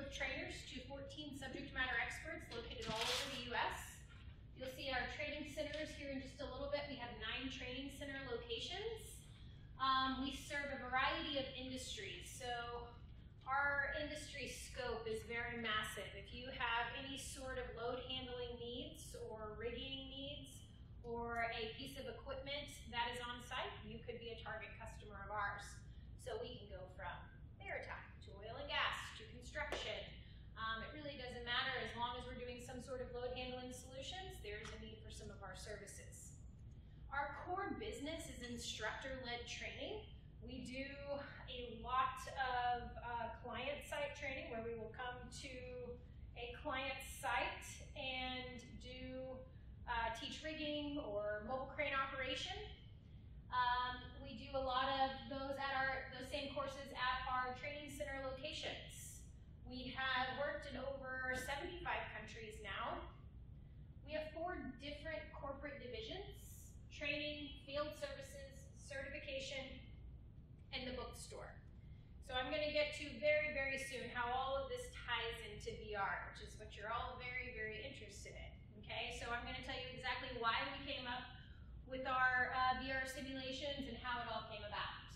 of trainers to 14 subject matter experts located all over the U.S. You'll see our training centers here in just a little bit. We have 9 training center locations. We serve a variety of industries, so our industry scope is very massive. If you have any sort of load handling needs or rigging needs or a piece of equipment that is on site, you could be a target customer of ours. So we can go from maritime to oil and gas to construction. It really doesn't matter as long as we're doing some sort of load handling solutions, there's a need for some of our services. Our core business is instructor-led training. We do a lot of client site training where we will come to a client site and teach rigging or mobile crane operation. We do a lot of those same courses at our training center locations. We have worked in over 75 countries now. We have 4 different corporate divisions: training, field services, certification, and the bookstore. So I'm going to get to very, very soon how all of this ties into VR, which is what you're all very, very interested in. Okay, so I'm going to tell you exactly why we came up with our VR simulations and how it all came about.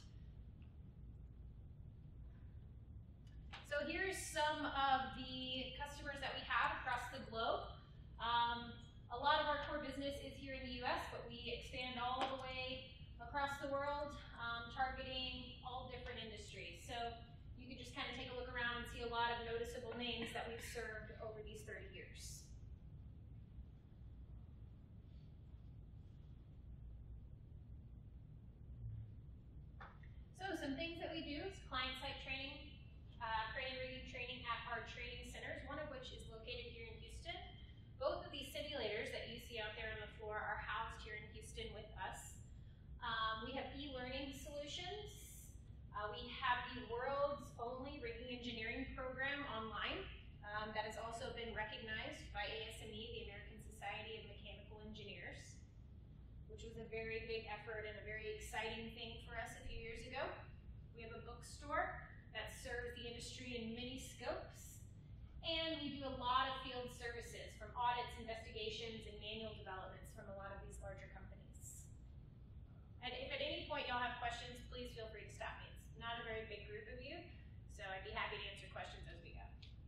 So here's some of the customers that we have across the globe. A lot of our core business is here in the US, but we expand all the way across the world, targeting all different industries. So you can just kind of take a look around and see a lot of noticeable names that we've served over these 30 years. So some things that we do is client site training, crane rigging training at our training centers, one of which is located here in Houston. Both of these simulators that you see out there on the floor are housed here in Houston with us. We have e-learning solutions. We have the world's only rigging engineering program online that has also been recognized by ASME, the American Society of Mechanical Engineers, which was a very big effort and a very exciting thing for us a few years ago. We have a bookstore that serves the industry in many scopes. And we do a lot of field services, from audits, investigations, and manual developments from a lot of these larger companies. And if at any point y'all have questions, please feel free to stop me. It's not a very big group of you, so I'd be happy to answer questions as we go.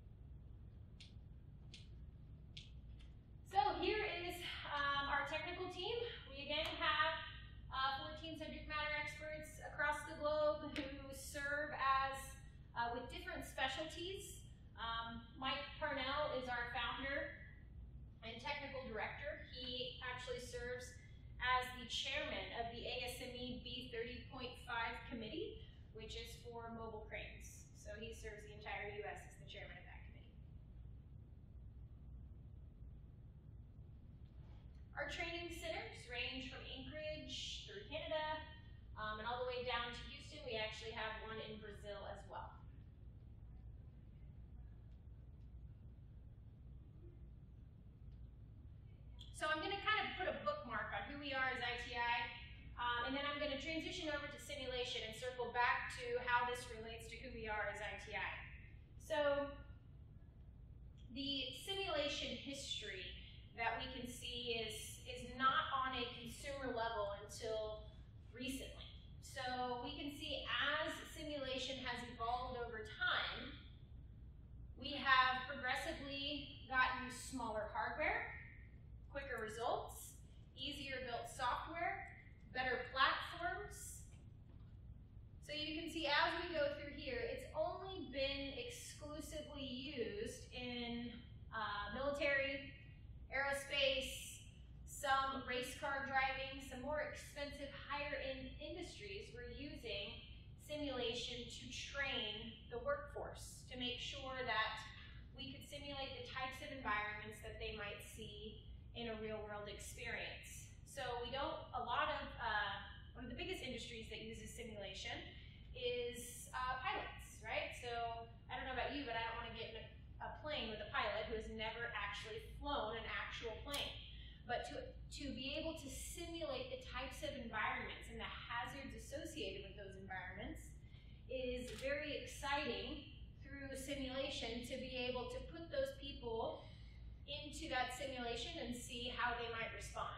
So here is our technical team. We again have 14 subject matter experts across the globe who serve as with different specialties. Mike Parnell is our founder and technical director. He actually serves as the chairman of the ASME B30.5 committee, which is for mobile cranes. So he serves the entire US as the chairman of that committee. Our training centers range from Anchorage through Canada and all the way down to Houston. We actually have one in Brazil as well. So I'm going to kind of put a bookmark on who we are as ITI, and then I'm going to transition over to simulation and circle back to how this relates to who we are as ITI. So the simulation history that we can see is not on a consumer level until recently. So we can see as simulation has evolved over time, we have progressively gotten smaller hardware, quicker results, easier built software, better platforms. So you can see as we go through here, it's only been exclusively used in military, aerospace, some race car driving, some more expensive, higher-end industries were using simulation to train the workforce to make sure that we could simulate the types of environments that they might see in a real-world experience. So one of the biggest industries that uses simulation is pilots, right? So I don't know about you, but I don't want to get in a plane with a pilot who has never actually flown an actual plane. But to be able to simulate the types of environments and the hazards associated with those environments is very exciting through simulation. simulation to be able to put those people into that simulation and see how they might respond.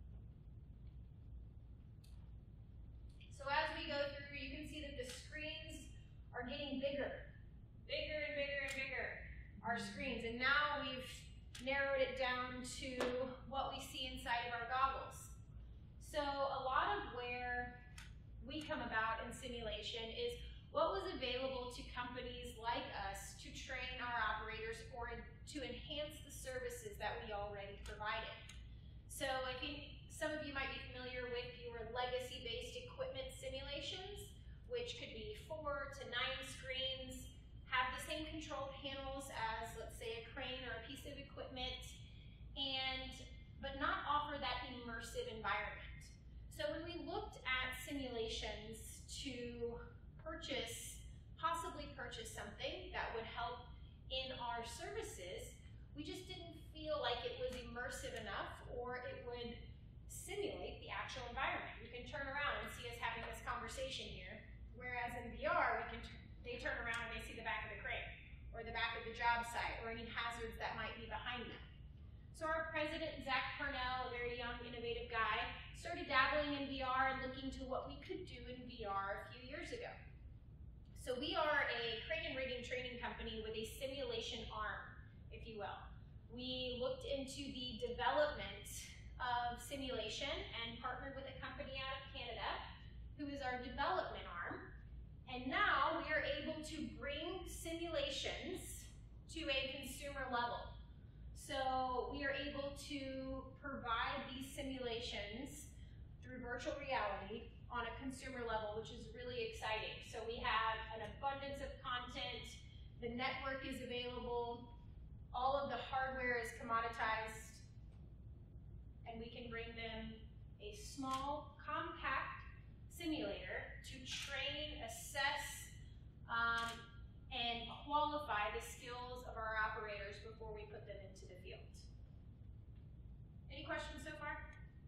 So as we go through, you can see that the screens are getting bigger. Bigger and bigger and bigger, our screens. And now we've narrowed it down to what we see inside of our goggles. So a lot of where we come about in simulation is what was available to companies like us to train our operators or to enhance the services that we already provided. So I think some of you might be familiar with your legacy-based equipment simulations, which could be 4 to 9 screens, have the same control panels as, let's say, a crane or a piece of equipment, but not offer that immersive environment. So when we looked at simulations to possibly purchase something that would help in our services, we just didn't feel like it was immersive enough or it would simulate the actual environment. You can turn around and see us having this conversation here, whereas in VR, they turn around and they see the back of the crane or the back of the job site or any hazards that might be behind them. So our president, Zach Parnell, a very young, innovative guy, started dabbling in VR and looking to what we could do in VR a few years ago. So we are a crane and rigging training company with a simulation arm, if you will. We looked into the development of simulation and partnered with a company out of Canada who is our development arm. And now we are able to bring simulations to a consumer level. So we are able to provide these simulations through virtual reality on a consumer level, which is really exciting. So we have an abundance of content, the network is available, all of the hardware is commoditized, and we can bring them a small, compact simulator to train, assess, and qualify the skills of our operators before we put them into the field. Any questions so far?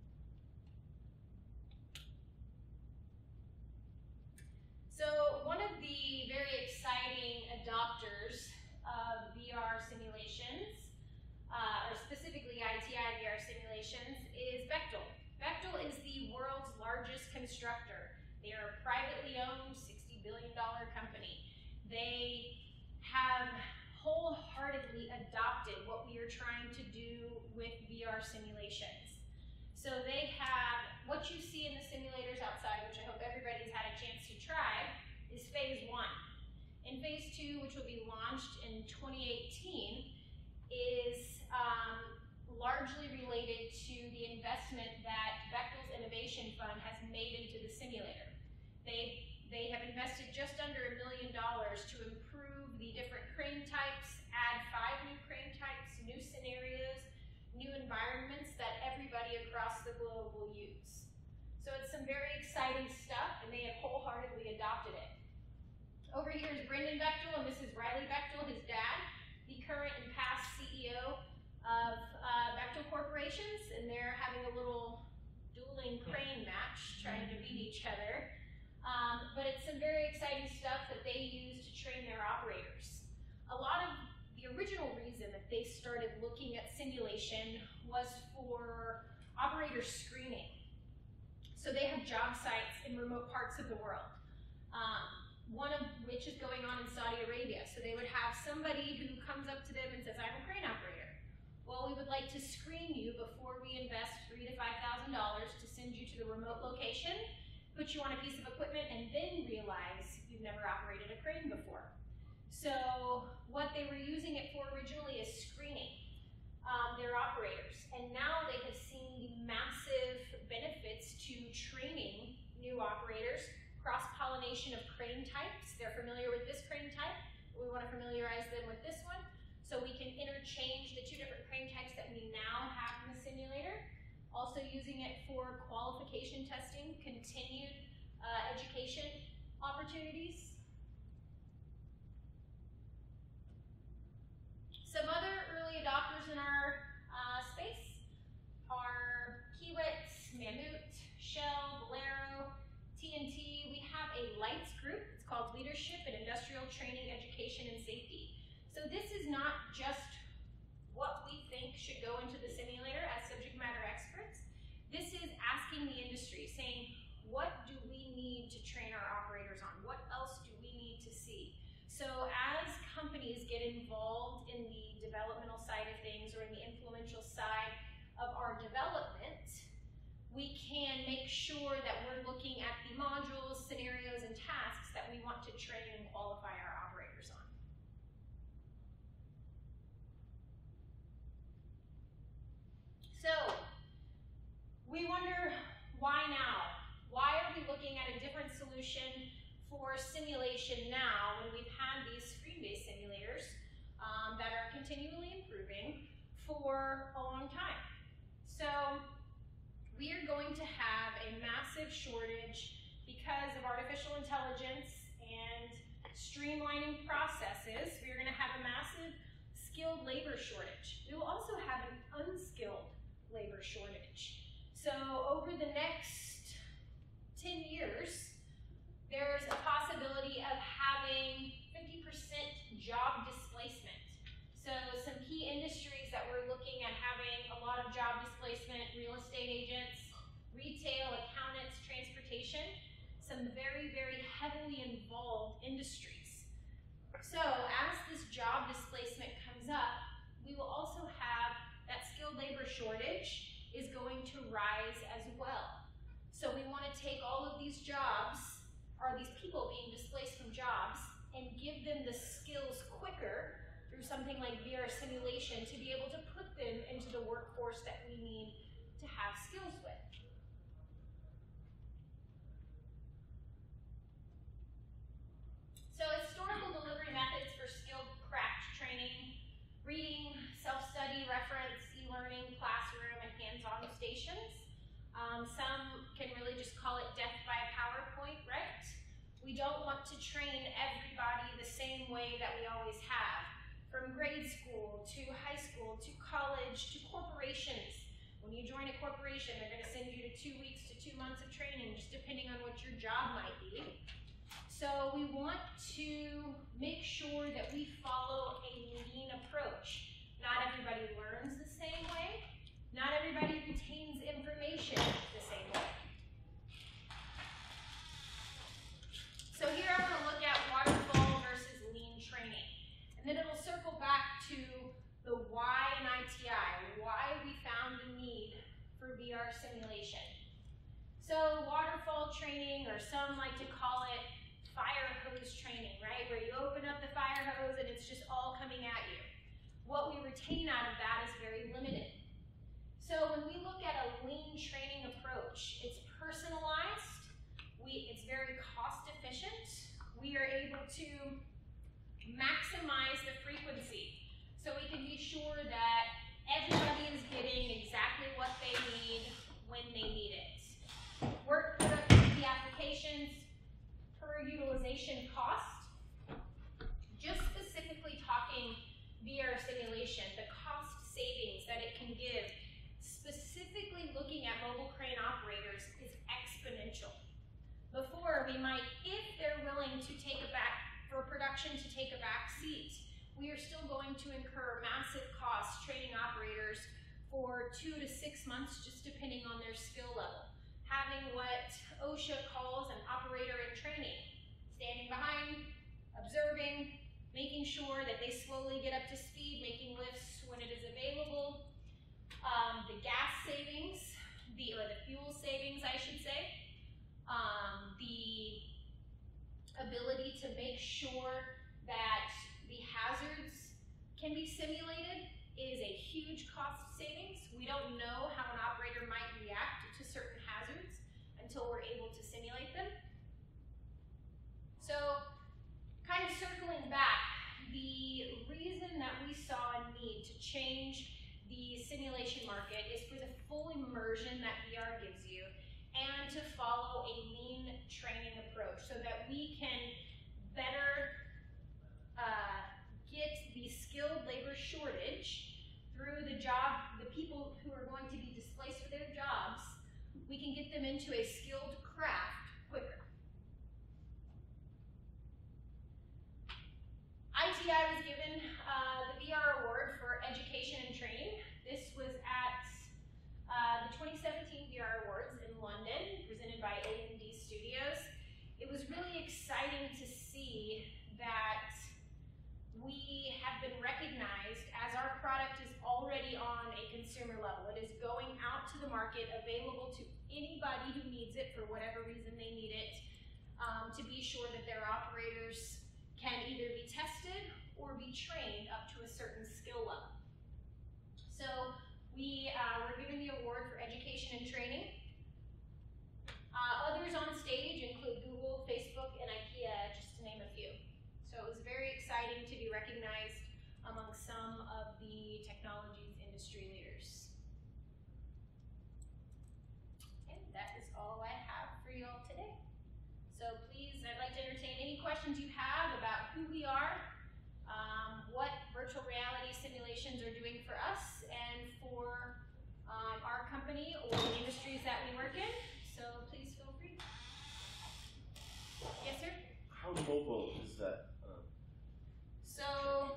So one of the very exciting adopters of VR simulations, or specifically ITI VR simulations, is Bechtel. Bechtel is the world's largest constructor. They are a privately owned $60 billion company. They have wholeheartedly adopted what we are trying to do with VR simulations. So they have, what you see in the simulators outside, which I hope everybody's had a chance to try, is phase 1. In phase 2, which will be launched in 2018, is largely related to the investment that Bechtel's Innovation Fund has made into the simulator. They have invested just under $1 million to improve the different crane types, add 5 new crane types, new scenarios, new environments that everybody across the globe will use. So it's some very exciting stuff, and they have wholeheartedly adopted it. Over here is Brendan Bechtel and Mrs. Riley Bechtel, his dad, the current and past CEO of Bechtel Corporations, and they're having a little dueling crane match, trying to beat each other. But it's some very exciting stuff that they use to train their operators. A lot of the original reason that they started looking at simulation was for operator screening. So they have job sites in remote parts of the world, one of which is going on in Saudi Arabia. So they would have somebody who comes up to them and says, I'm a crane operator. Well, we would like to screen you before we invest $3,000 to $5,000 to send you to the remote location, put you on a piece of equipment, and then realize you've never operated a crane before. So what they were using it for originally is screening their operators. And now they have seen the massive benefits to training new operators, cross-pollination of crane types. They're familiar with this crane type. We want to familiarize them with this one. So we can interchange the 2 different crane types that we now have in the simulator. Also using it for qualification testing, continued education opportunities. Some other early adopters in our space are Kiewit, Mammut, Shell, Valero, TNT. We have a LIGHTS group. It's called Leadership in Industrial Training, Education, and Safety. So as companies get involved in the developmental side of things or in the influential side of our development, we can make sure that we're looking at the modules, scenarios, and tasks that we want to train and qualify our operators on. So, we wonder, why now? Why are we looking at a different solution for simulation now when we've had these screen-based simulators that are continually improving for a long time? So, we are going to have a massive shortage because of artificial intelligence and streamlining processes. We are going to have a massive skilled labor shortage. We will also have an unskilled labor shortage. So over the next 10 years, there's a possibility of having 50% job displacement. So some key industries that we're looking at having a lot of job displacement: real estate agents, retail, accountants, transportation, some very, very heavily involved industries. So as this job displacement comes up, we will also have that skilled labor shortage is going to rise as well. So we want to take all of these jobs, or these people being displaced from jobs, and give them the skills quicker through something like VR simulation to be able to put them into the workforce that we need to have skills with. So historical delivery methods for skilled craft training: reading, self-study, reference, e-learning, classroom, and hands-on stations. Some can really just call it death by PowerPoint, right? We don't want to train everybody the same way that we always have. From grade school to high school to college to corporations. When you join a corporation, they're going to send you to 2 weeks to 2 months of training, just depending on what your job might be. So we want to make sure that we follow a lean approach. Not everybody learns the same way. Not everybody retains information the same way. So here I'm going to look at waterfall versus lean training. And then it'll circle back to the why in ITI, why we found the need for VR simulation. So waterfall training, or some like to call it fire hose training, right? Where you open up the fire hose and it's just all coming at you. What we retain out of that is very limited. So when we look at a lean training approach, it's personalized, it's very cost efficient, we are able to maximize the frequency. So we can be sure that everybody is getting exactly what they need when they need it. Work productivity applications per utilization cost. Just specifically talking VR simulation, the cost savings that it can give, specifically looking at mobile crane operators, is exponential. Before, we might, if they're willing to take for production to take a back seat, we are still going to incur massive costs training operators for 2 to 6 months, just depending on their skill level. Having what OSHA calls an operator in training, standing behind, observing, making sure that they slowly get up to speed, making lifts when it is available. The gas savings, or the fuel savings, I should say. The ability to make sure that the hazards can be simulated is a huge cost savings. We don't know how an operator might react to certain hazards until we're able to simulate them. So, kind of circling back, the reason that we saw a need to change the simulation market is for the full immersion that VR gives you, and to follow a lean training approach so that we can better get the skilled labor shortage through the people who are going to be displaced with their jobs. We can get them into a skilled craft quicker. ITI was given the VR award for education and training. This was at the 2017 VR Awards in London, presented by A&D Studios. It was really exciting to see that to be sure that their operators can either be tested or be trained up to a certain skill level. So we're giving the award for education and training. Others on stage include Google, Facebook, and IKEA, just to name a few. So it was very exciting to be recognized among some of the technologies industry leaders. And that is all I have for you all today. So please, I'd like to entertain any questions you have about who we are, what virtual reality simulations are doing for us and for our company or the industries that we work in. So please feel free. Yes, sir? How mobile is that? So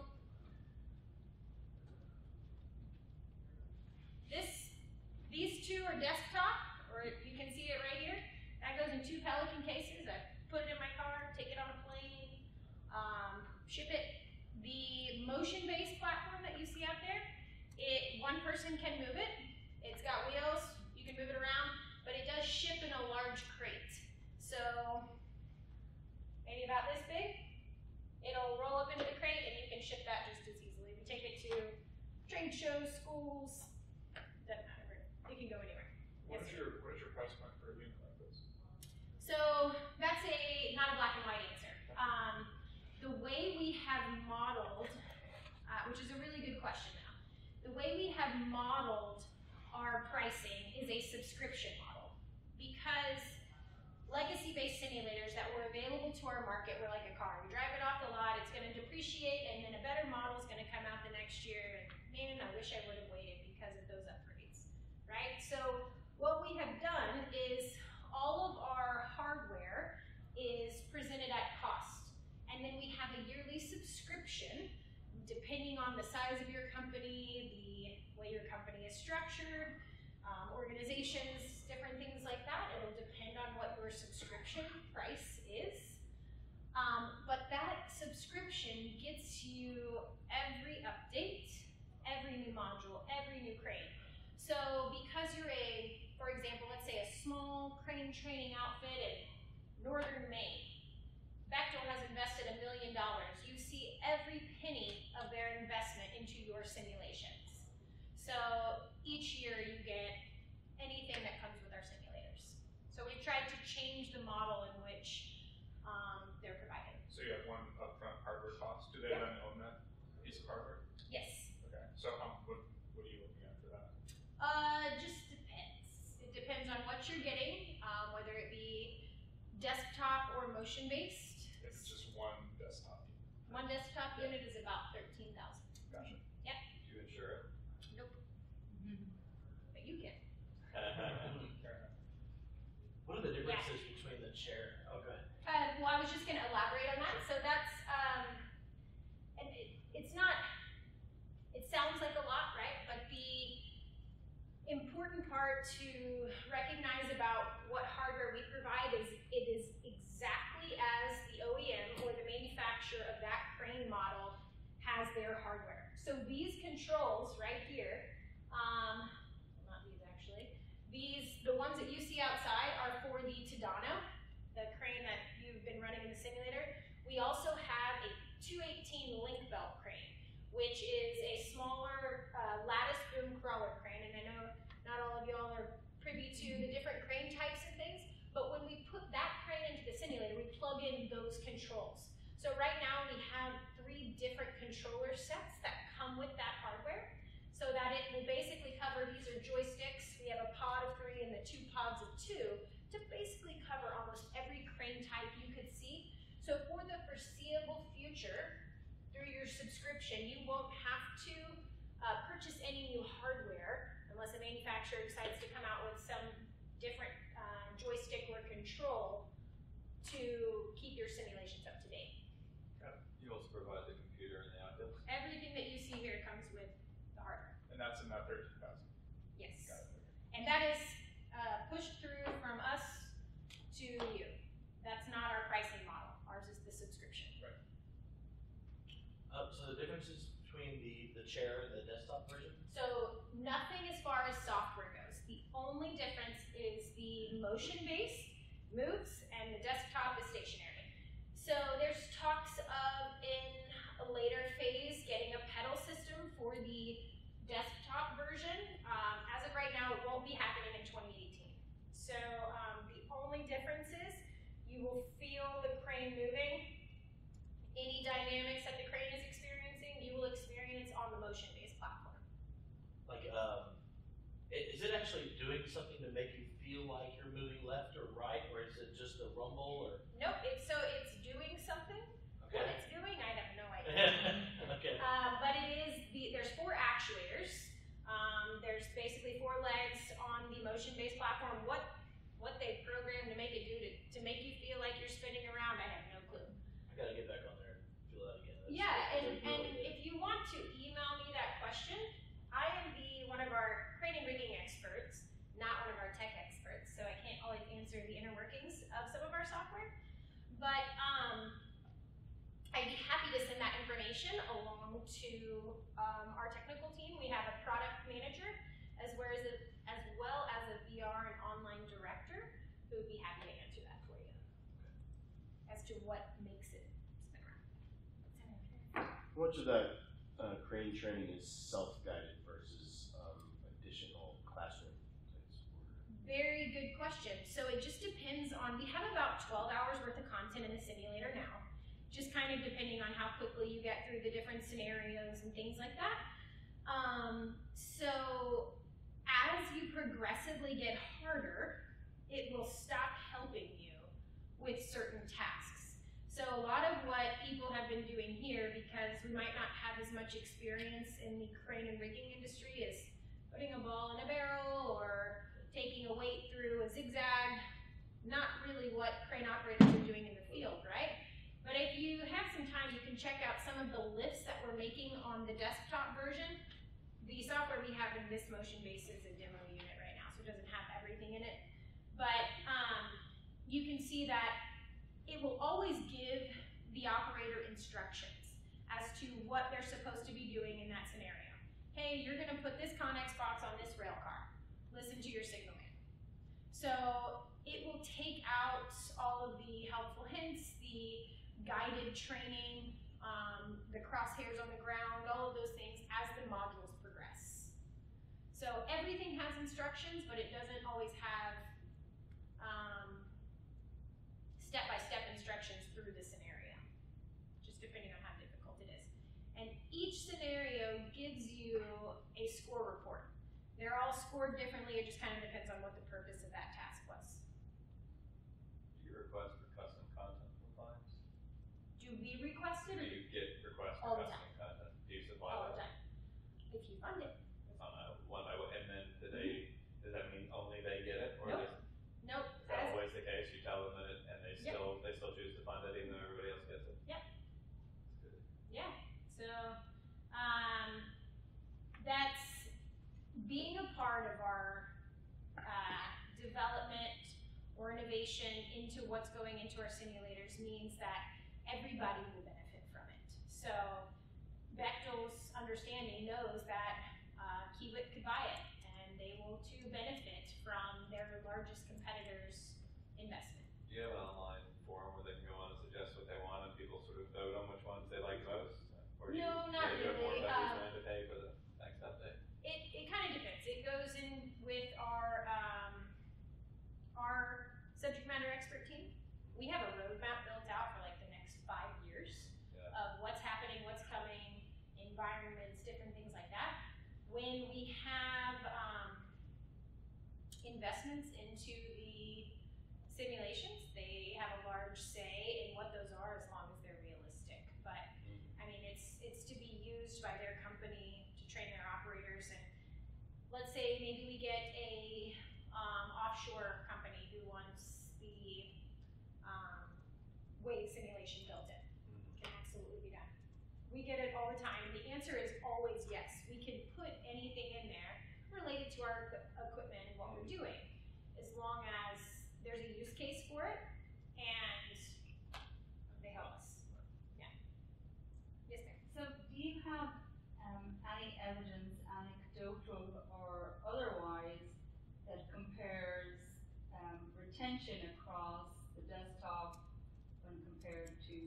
these two are desktop, or you can see it right here. That goes in 2 Pelican cases. I put it in my car, take it on a plane, ship it. The motion-based platform that you see out there, one person can move it. It's got wheels, you can move it around, but it does ship in a large crate. So maybe about this big. It'll roll up into the crate and you can ship that just as easily. We take it to trade shows, schools, doesn't matter. It can go anywhere. What is your price point for a unit like this? So that's not a black and white answer. The way we have modeled, which is a really good question now, the way we have modeled our pricing is a subscription model, because legacy-based simulators that were available to our market were like a car. We drive it off the lot, it's going to depreciate, and then a better model is going to come out the next year, and man, I wish I would have waited because of those upgrades, right? So what we have done is all of our hardware is presented at cost. And then we have a yearly subscription, depending on the size of your company, the way your company is structured, organizations, different things like that. It'll depend on what your subscription price is. But that subscription gets you every update, every new module, every new crane. So because you're for example, let's say a small crane training outfit in northern Maine, Bechtel has invested $1 million. You see every penny of their investment into your simulations. So each year you get anything that comes with our simulators. So we've tried to change the model in which they're provided. So you have one upfront hardware cost. Do they then own that piece of hardware? Yes. Okay. So what are you looking at for that? Just depends. It depends on what you're getting, whether it be desktop or motion-based. If it's just one desktop unit. One desktop unit is about $13,000. Gotcha. Yep. Do you insure it? Nope. But you can. Fair enough. What are the differences between the chair? Oh, go ahead. Well, I was just going to elaborate on that. So that's, and it's not, it sounds like a lot, right? But the important part to recognize about what hardware we provide is it is exactly as the OEM or the manufacturer of that crane model has their hardware. So these controls right here, not these actually, the ones that you see outside are for the Tadano, the crane that you've been running in the simulator. We also have a 218 link belt crane, which is a smaller lattice boom crawler crane, and I know not all of y'all are privy to the different crane types and things, but when we put that crane into the simulator, we plug in those controls. So right now we have 3 different controller sets that come with that hardware, so that it will basically cover, these are joysticks, we have a pod of 3 and the 2 pods of 2, to basically cover almost every crane type you could see. So for the foreseeable future, through your subscription, you won't have to purchase any new hardware unless a manufacturer decides to come out with some different joystick or control to keep your simulations up to date. You also provide the computer and the audio. Everything that you see here comes with the hardware. And that's in that 13,000. Yes. Got it. And that is pushed through from us to you. That's not our pricing model. Ours is the subscription. Right. So the differences between the chair and the desktop version? So nothing as far as software goes. The only difference is the motion-based moves and the desktop is stationary. So there's talks of in a later phase getting a pedal system for the desktop version. As of right now, it won't be happening in 2018. So the only difference is you will feel the crane moving. Any dynamics that the crane is experiencing, you will experience on the motion-based platform. Like, is it actually doing something to make you feel like you're moving left or right, or is it just a rumble? Or Nope, it's doing something. okay, What it's doing, I have no idea. okay, But it is there's 4 actuators. There's basically 4 legs on the motion-based platform. What they programmed to make it do to make you feel like you're spinning around, I have no clue. I gotta get back on there and feel that again. Yeah, and really good. if you want to email me that question, I am one of our crane and rigging experts, not one of our tech experts, so I can't always answer the inner workings of some of our software. But I'd be happy to send that information along to our technical team. We have a product manager as well as a VR and online director who would be happy to answer that for you as to what makes it spin around. How much of that crane training is self-guided versus additional classroom type support? Very good question. So it just depends on, we have about 12 hours worth of content in the simulator now, just kind of depending on how quickly you get through the different scenarios and things like that. So as you progressively get harder, it will stop helping you with certain tasks. So a lot of what people have been doing here, because we might not have as much experience in the crane and rigging industry, is putting a ball in a barrel or taking a weight through a zigzag. Not really what crane operators are doing in the field, right? But if you have some time, you can check out some of the lifts that we're making on the desktop version. The software we have in this motion base is a demo unit right now, so it doesn't have everything in it. But you can see that it will always give the operator instructions as to what they're supposed to be doing in that scenario. Hey, you're gonna put this Connex box on this rail car. Listen to your signal man. So it will take out all of the helpful hints, the guided training, the crosshairs on the ground, all of those things as the modules progress. So everything has instructions, but it doesn't always have step-by-step instructions through the scenario, just depending on how difficult it is. And each scenario gives you a score report. They're all scored differently, it just kind of depends on what the purpose of that task was. Do you request for custom content from clients? Do we request Do it? you get requests All for the custom content? Do you supply All the that? time. If you fund it. One by one, and then does that mean only they get it? Or Nope. is Nope. that always the case? You tell them that it, and they Yep. still choose to fund it even though everybody else gets it? Yep. That's good. Yeah. So that's being a part of our development or innovation into what's going into our simulators means that everybody will benefit from it. So Bechtel's understanding knows that Kiewit could buy it and they will too benefit from their largest competitor's investment. Do you have an online forum where they can go on and suggest what they want and people sort of vote on which ones they like most? Or do No, not do you have more really. about who's willing to pay for the next update? It kind of depends. It goes in with our subject matter expert team. We have a roadmap built out for like the next 5 years of what's happening, what's coming, environments, different things like that. When we have investments into the simulations, they have a large say in what those are as long as they're realistic. But I mean, it's to be used by their company to train their operators. And let's say maybe we get a offshore company who wants the wave simulation built in. Can absolutely be done. We get it all the time. The answer is always yes. We can put anything in there related to our equipment and what we're doing, as long as there's a use case for it and they help us. Yeah. Yes, ma'am. So do you have any evidence, anecdotal or otherwise, that compares retention across the desktop when compared to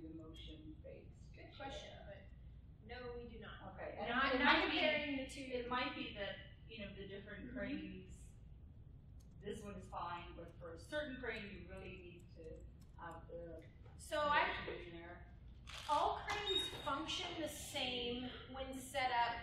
question, but no, we do not. Okay. Not, it not might be- comparing the two. It might be that, you know, the different cranes, this one is fine, but for a certain crane, you really need to have the So I, motion in there. all cranes function the same when set up,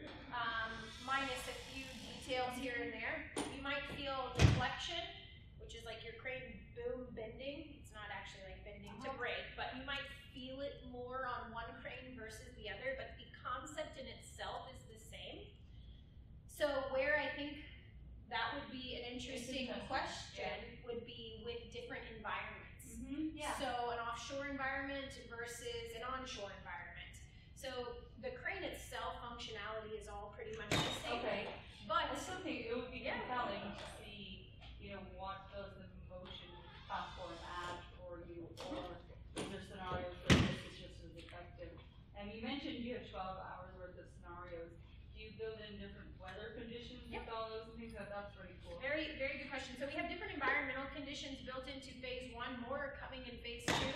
minus a few details here and there. You might feel deflection, which is like your crane boom bending. It's not actually like bending to brake, but you might feel it more on one crane versus the other, but the concept in itself is the same. So where I think that would be an interesting question would be with different environments. Yeah. So an offshore environment versus an onshore environment. So the crane itself functionality is all pretty much the same. Okay. But I still think it would be Yeah. compelling to see, you know, what does the motion platform add for you, or is there scenarios where this is just as effective? And you mentioned you have 12 hours worth of scenarios. Do you build in different weather conditions with all those and things like that? That's really cool. very, very good question. So we have different environmental conditions built into phase one, more are coming in phase two.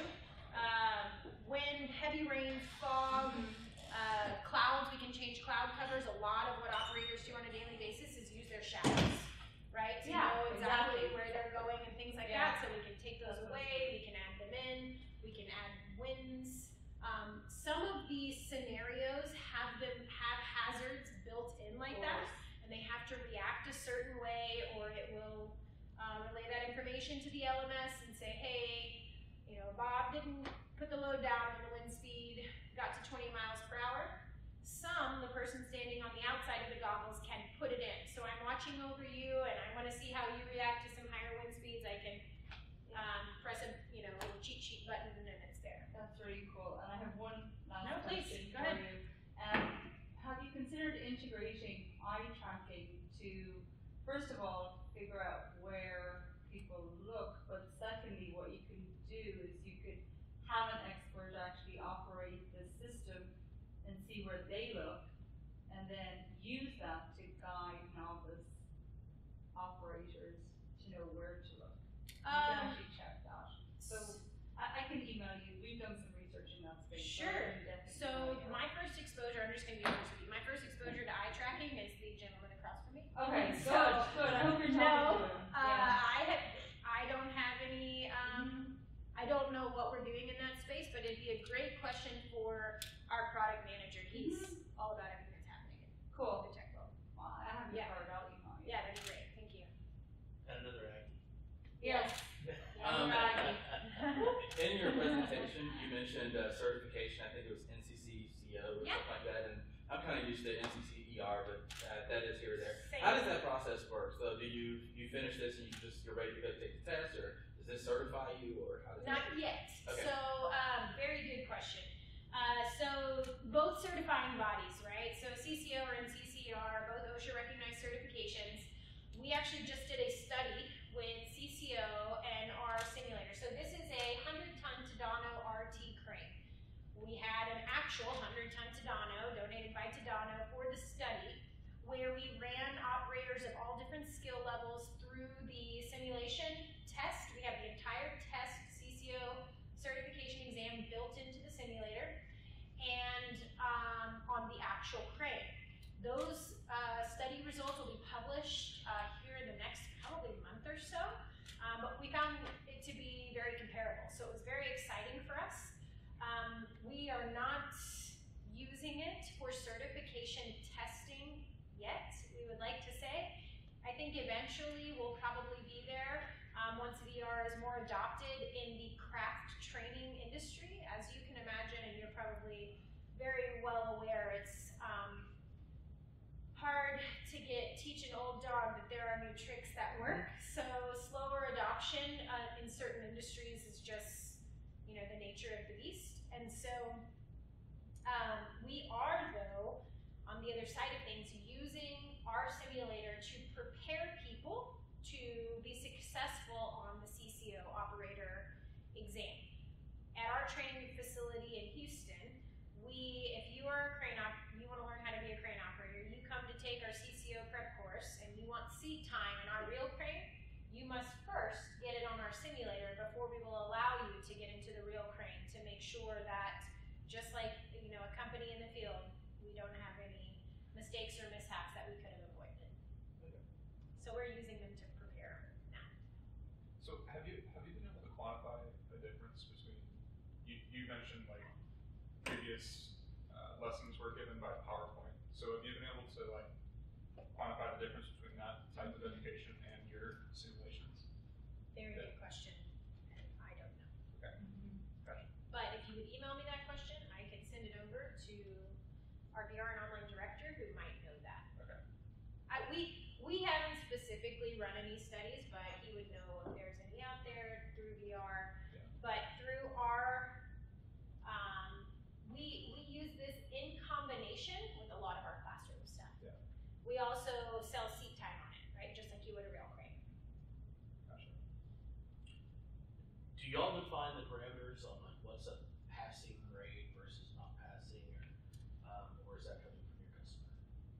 Wind, heavy rain, fog, clouds, we can change cloud covers. A lot of what operators do on a daily basis is use their shadows, right? To Yeah, know exactly exactly. where they're going and things like Yeah. that. So we can take those away, we can add them in, we can add winds. Some of these scenarios have hazards built in like that, and they have to react a certain way, or it will relay that information to the LMS and say, hey, you know, Bob didn't put the load down when the wind speed got to 20 miles per hour. Some, the person standing on the outside of the goggles can put it in. So I'm watching over you, and I want to see how you react to some higher wind speeds. I can press a little cheat sheet button, and it's there. That's really cool. And I have one last No, please, question go for ahead. you. Have you considered integrating eye tracking to, first of all, figure out where people look, but secondly, what you can do is you could have an expert actually operate the system and see where they look, and then use that to guide novice operators to know where to look. You can actually check that. So I can email you. We've done some research in that space. Sure. I can definitely So email you. my first exposure, I'm just going to be honest with you, my first exposure to eye tracking is the gentleman across from me. Okay, So, good. I hope you're talking no, to him. Yeah. I don't have any, I don't know what we're doing in that space, but it'd be a great question for our product manager. He's all about everything that's happening in Cool. the tech world. Well, I have your Yeah. card. I'll email you. Yeah, that'd be great. Thank you. And another Aggie. Yes. In your presentation, you mentioned certification. I think it was NCCCO or Yeah. something like that. And I'm kind of used to NCCER, but that is here or there. Same. How does that process work? So do you finish this and you're ready to go take the test, or does this certify you, or how does Not that? yet. Okay. So, very good question. So both certifying bodies, right? So CCO or NCCER, both OSHA recognized certifications. We actually just did a study with CCO and our simulator. So this is a 100-ton Tadano RT crane. We had an actual 100-ton Tadano donated by Tadano for the study, where we ran operators of all different skill levels through the simulation test. We have the entire test CCO certification exam built into the simulator, and on the actual crane. Those study results will be published here in the next probably month or so, but we found it to be very comparable, so it was very exciting for us. We are not using it for certification testing yet, we would like to say. I think eventually we'll probably be there once VR is more adopted in the craft training industry. As you can imagine, and you're probably very well aware, it's hard to teach an old dog that there are new tricks that work. So slower adoption in certain industries is just, the nature of the beast. And so we are, though, on the other side of things, using our simulator to prepare people to be successful on the CCO operator exam. At our training facility in Houston, if you are a crane you want to learn how to be a crane operator, you come to take our CCO prep course, and you want seat time in our real crane, you must first get it on our simulator before we will allow you to get into the real crane, to make sure that, just like previous lessons were given by PowerPoint. So have you been able to like quantify the difference between that type of education and your simulations? Very good question, and I don't know. Okay. Gotcha. But if you would email me that question, I can send it over to our VR and online director who might know that. Okay. We haven't specifically run any studies, but he would know if there's any out there through VR. Yeah. But through our, we use this in combination with a lot of our classroom stuff. Yeah. We also sell seat time on it, right? Just like you would a real crane. Gotcha. Do y'all define the parameters on like what's a passing grade versus not passing, or is that coming from your customer?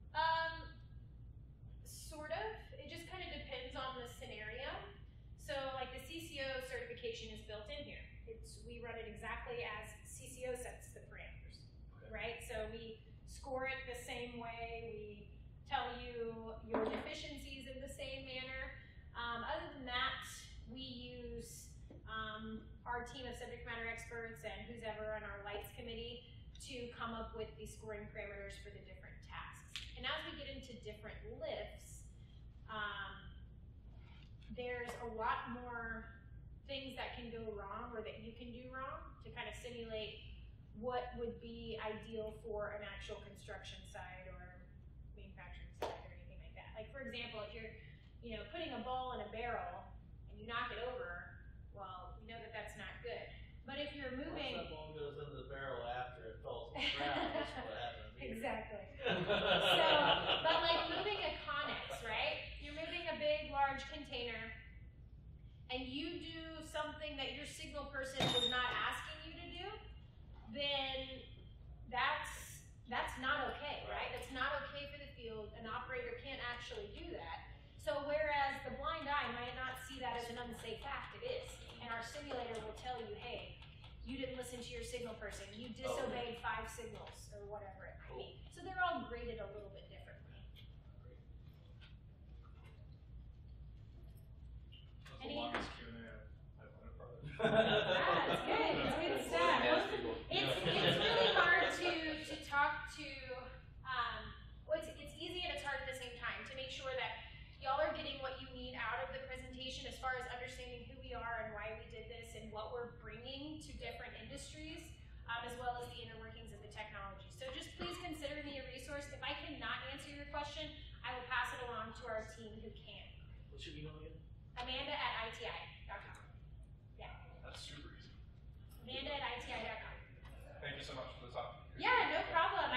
Sort of. It just kind of depends on the scenario. So like the CCO certification is built in here. We run it exactly as CCO sets the parameters, Okay. right? So we score it the same way. We tell you your deficiencies in the same manner. Other than that, we use our team of subject matter experts and who's ever on our lights committee to come up with the scoring parameters for the different tasks. And as we get into different lifts, there's a lot more things that can go wrong or that you can do wrong to kind of simulate what would be ideal for an actual construction site or manufacturing site or anything like that. Like for example, if you're, putting a ball in a barrel and you knock it over, well, we know that that's not good. But if you're moving, Once that ball goes into the barrel after it falls to the ground, that's what happened here. exactly. But like moving a Connex, right? You're moving a big, large container, and you do something that your signal person was not asking you to do, then that's not okay, right? That's not okay for the field. An operator can't actually do that. So whereas the blind eye might not see that as an unsafe act, it is. And our simulator will tell you, hey, you didn't listen to your signal person. You disobeyed 5 signals or whatever it might be. So they're all graded a little bit differently. That's the longest Q&A I've had part of. It's good. It's good stuff. It's really hard to talk to. It's easy and it's hard at the same time to make sure that y'all are getting what you need out of the presentation as far as understanding who we are and why we did this and what we're bringing to different industries, as well as the inner workings of the technology. So just please consider me a resource. If I cannot answer your question, I will pass it along to our team who can. What's your email again? Amanda@iti.com. Yeah. That's super easy. Amanda@iti.com. Thank you so much for the talk. Yeah, no problem.